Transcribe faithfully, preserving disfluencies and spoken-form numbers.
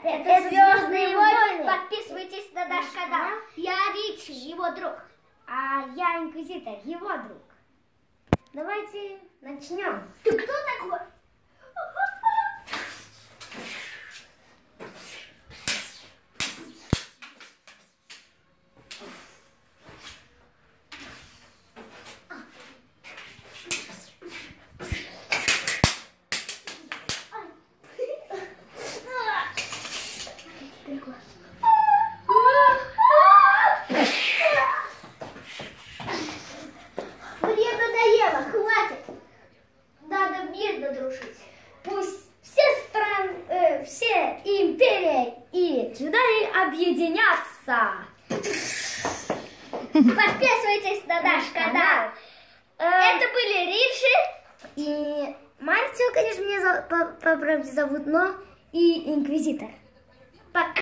Это, Это «Звездные войны». Подписывайтесь на наш канал. Я Рич, его друг. А я Инквизитор, его друг. Давайте начнем. Ты кто такой? Мне надоело, хватит. Надо мирно дружить. Пусть все страны, э, все империи и джедаи объединятся. Подписывайтесь на наш канал. Это были Ричи И Мартин, конечно, меня по, по правде зовут, но и Инквизитор. Пока.